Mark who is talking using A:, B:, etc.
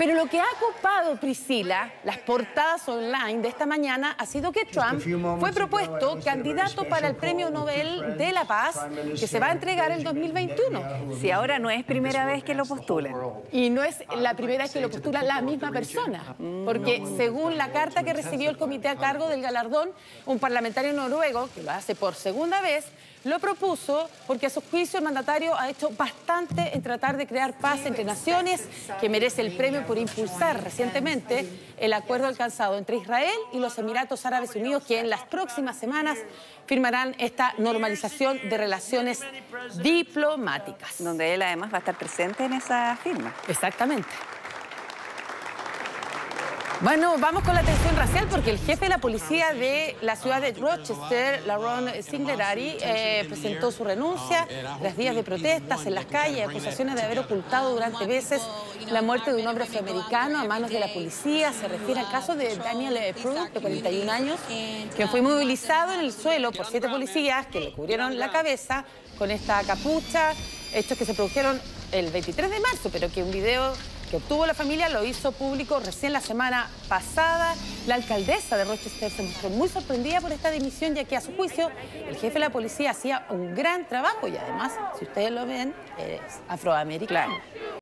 A: Pero lo que ha ocupado, Priscila, las portadas online de esta mañana ha sido que Trump fue propuesto candidato para el Premio Nobel de la Paz que se va a entregar en 2021.
B: Si ahora no es primera vez que lo postulen.
A: Y no es la primera vez que lo postula la misma persona, porque según la carta que recibió el comité a cargo del galardón, un parlamentario noruego, que lo hace por segunda vez, lo propuso porque a su juicio el mandatario ha hecho bastante en tratar de crear paz entre naciones, que merece el premio por impulsar recientemente el acuerdo alcanzado entre Israel y los Emiratos Árabes Unidos, que en las próximas semanas firmarán esta normalización de relaciones diplomáticas.
B: Donde él además va a estar presente en esa firma.
A: Exactamente. Bueno, vamos con la tensión racial porque el jefe de la policía de la ciudad de Rochester, Laron Singletary, presentó su renuncia tras días de protestas en las calles, acusaciones de haber ocultado durante meses la muerte de un hombre afroamericano a manos de la policía. Se refiere al caso de Daniel Pruitt, de 41 años, que fue movilizado en el suelo por 7 policías que le cubrieron la cabeza con esta capucha. Hechos que se produjeron el 23 de marzo, pero que un video que obtuvo la familia lo hizo público recién la semana pasada. La alcaldesa de Rochester se mostró muy sorprendida por esta dimisión, ya que a su juicio el jefe de la policía hacía un gran trabajo y además, si ustedes lo ven, es afroamericano.